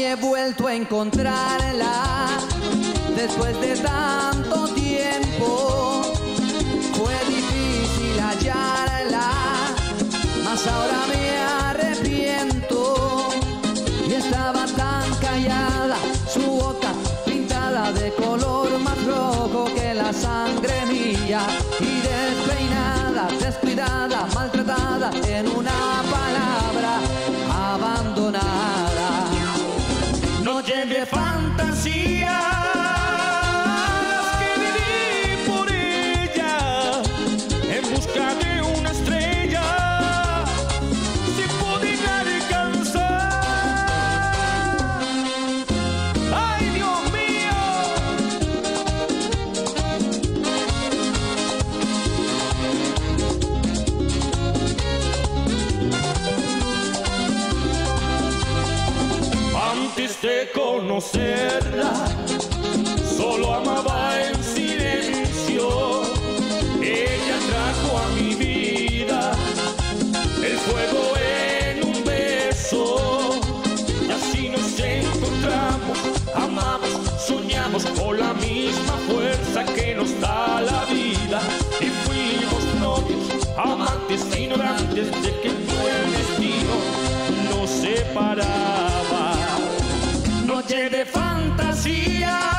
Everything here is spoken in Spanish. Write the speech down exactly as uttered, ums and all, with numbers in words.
he vuelto a encontrarla después de tanto tiempo. Fue difícil hallarla, mas ahora me arrepiento. Y estaba tan callada, su boca pintada de color más rojo que la sangre mía, y despeinada, descuidada, maltratada, en una palabra, abandonada. Noche de fantasía, las que viví por ella, en busca de una estrella, sin poderla alcanzar. ¡Ay, Dios mío! Antes de conocerla, solo amaba en silencio. Ella trajo a mi vida el fuego en un beso, y así nos encontramos, amamos, soñamos con la misma fuerza que nos da la vida, y fuimos novios, amantes, ignorantes de que el destino nos separaba. Noche de fantasía.